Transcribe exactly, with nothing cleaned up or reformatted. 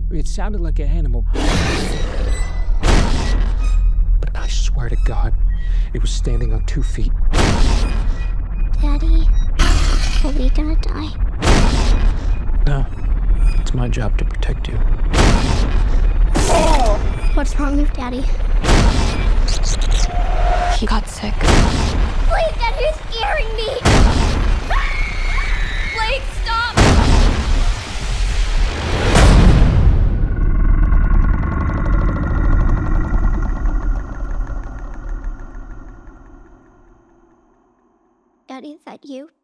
It sounded like an animal. But I swear to God, it was standing on two feet. Daddy, are we gonna die? No, it's my job to protect you. What's wrong with Daddy? He got sick. Please, Dad, you're scaring me! Blake, stop! Daddy, is that you?